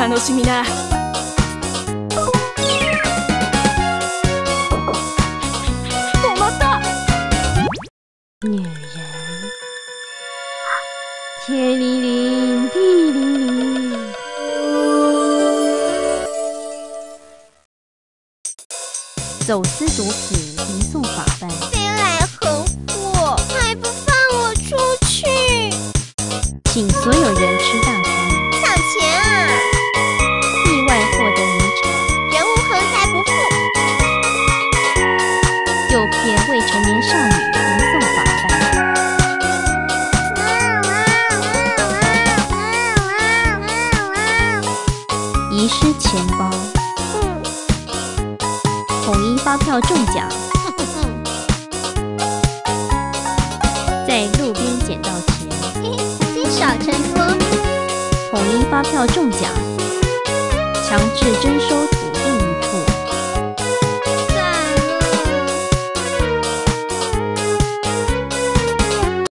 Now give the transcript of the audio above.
楽しみだ。止まった。 女人，天灵灵，地灵灵。走私毒品移送法办， 飞来横祸，还不放我出去！ 请所有人吃大餐， 抢钱啊！ 意外获得遗产， 人无横财不富。 诱骗未成年少女移送法办，遗失钱包，统一发票中奖，在路边捡到钱， 积少成多。 统一发票中奖，强制征收